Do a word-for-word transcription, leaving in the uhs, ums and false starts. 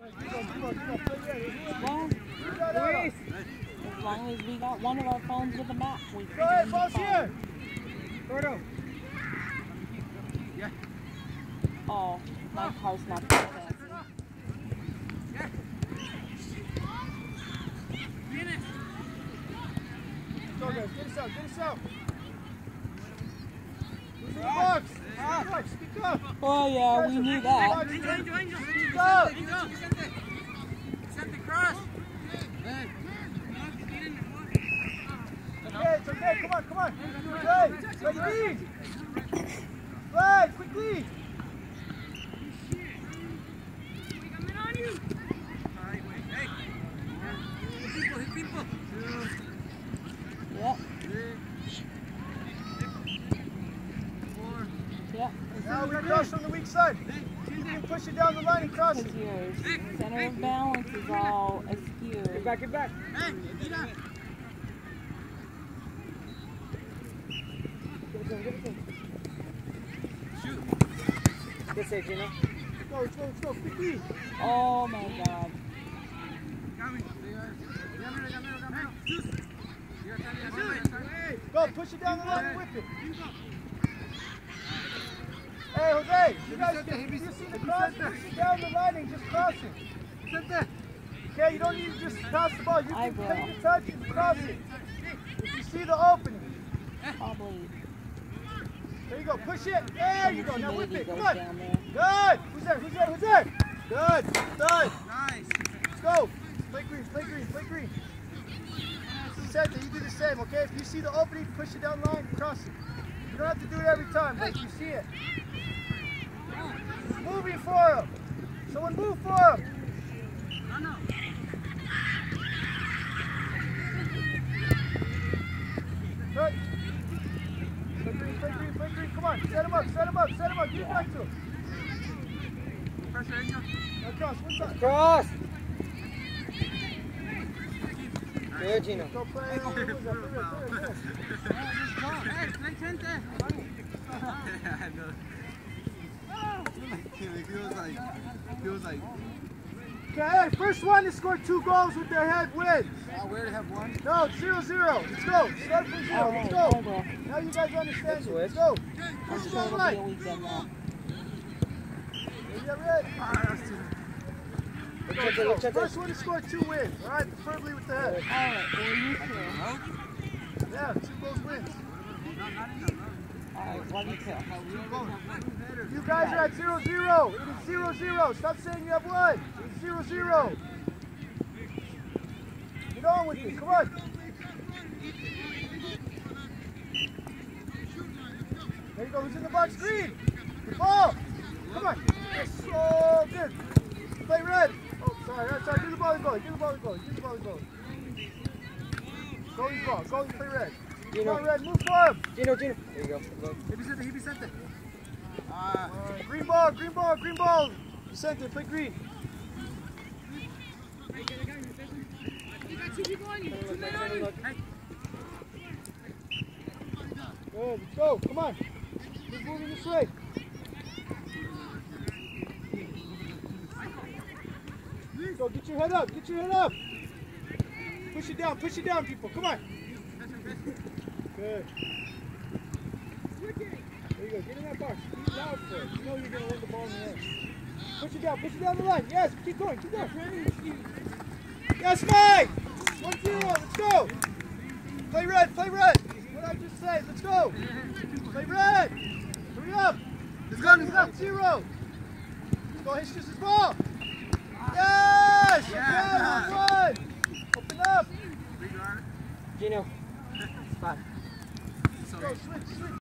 Well, Luis, as long as we got one of our phones with a map, we can. Go ahead, ball's here. Gordo. Yeah. Oh, my car's not that fancy. Go guys, get us out, get us out. Who's in the box? Ah. Speak up, speak up. Oh yeah, we knew that. Angel, Angel, Angel. Speak up. Send the cross. Okay, it's okay, come on, come on. Play, play lead. Play, quickly. Yep. Yep. Now we cross from the weak side. You can push it down the line and cross it. Because your center of balance is all askew. Get back, get back. Hey, get up. Give it to him, give it to him. Shoot. Good save, Gino. Let's go, let's go, let's go, quickly. Oh my god. Go, push it down the line and whip it. Hey, Jose, you guys, if you see the cross, push it down the line and just cross it. Okay, you don't need to just cross the ball. You I can will. take the touch and cross it. If you see the opening. Probably. There you go, push it. There you go, now whip Humidity it, come goes on. down there. Good. Who's there, who's there, who's there? Good, done. Nice. Let's go. Play green, play green, play green. Santa, you do the same, okay? If you see the opening, push it down the line, cross it. You don't have to do it every time, but if you see it. Moving for him. Someone move for him. No, no. Good. Play green, play green, play green. Come on, set him up, set him up, set him up. Get back to him. Pressure, Angel. Now cross, one side. Cross! Good, Gino. Go play. Who's that? Play red, play red, play red. Hey, play Chente. I know. It feels like, it feels like. Okay, hey, first one to score two goals with their head wins. Oh, we already have one. No, zero zero. Let's go. Start from zero. All Let's right, I go. will. Now you guys understand it. Let's switch. go. I'm Push it sure down the it'll be a line. weekend now. You get red. Ah, that's too. Let's go. Let's go. First one to score two wins. All right, preferably with the head. All right, well, you too. Yeah, two goals wins. All right, love you too. You guys are at zero zero. It is zero zero. Stop saying you have one. It's zero zero. Get on with it. Come on. There you go. Who's in the box? Green. The ball. Come on. Yes. Oh, good. Play red. Oh, sorry. That's sorry. Do the ball. Go. Do the ball. Go. Do the ball. Go. Goalie's ball. Goalie play red. Come on, red. Move for him. Gino, Gino. There you go. Go. Vicente, he Vicente. Ah. Uh, green ball. Green ball. Green ball. Center. Play green. Good, let's go, come on. Keep moving this way. Go, get your head up, get your head up. Push it down, push it down, people, come on. Good. There you go, get in that box. Be loud for it. You know you're going to win the ball in the end. Push it down, push it down the line. Yes, keep going, keep going. Yes, Mike! one zero, let's go! Play red, play red! What I just said, let's go! Play red! Hurry up! Let's go, He's up zero! Let's go, hit just his ball! Yes! Yeah. Okay, one! Open up! Gino. Spot. Go, switch, switch!